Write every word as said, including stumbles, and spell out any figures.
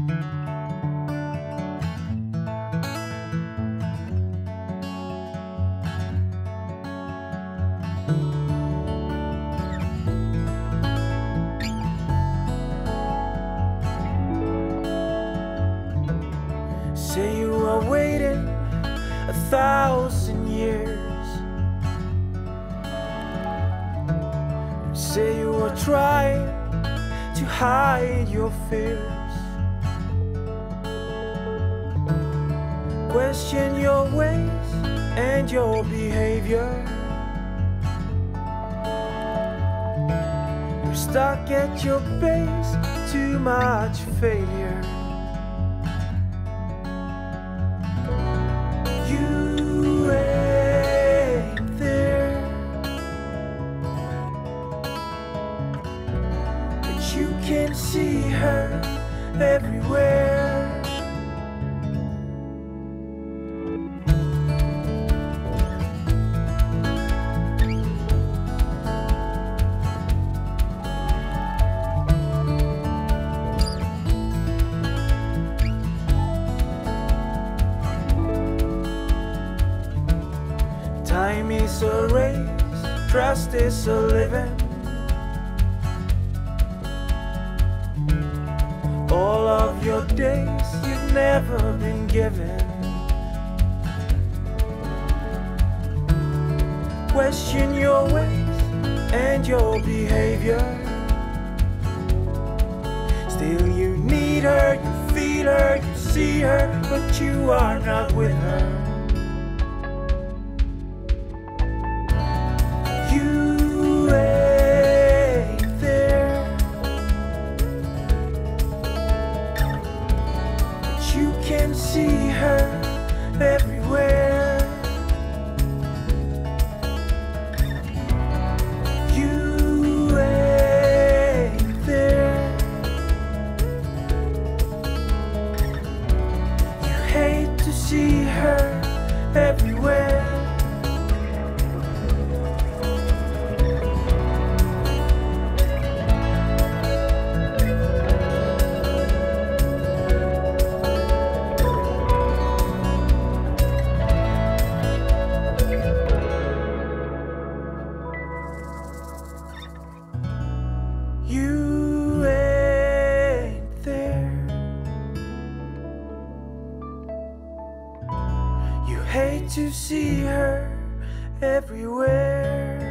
Say you are waiting a thousand years. Say you are trying to hide your fears. Question your ways and your behavior. You're stuck at your base, too much failure. You ain't there, but you can see her everywhere. Time is a race, trust is a living. All of your days you've never been given. Question your ways and your behavior. Still you need her, you feel her, you see her, but you are not with her. You ain't there, but you can see her everywhere. You ain't there, you hate to see her everywhere. You ain't there, you hate to see her everywhere.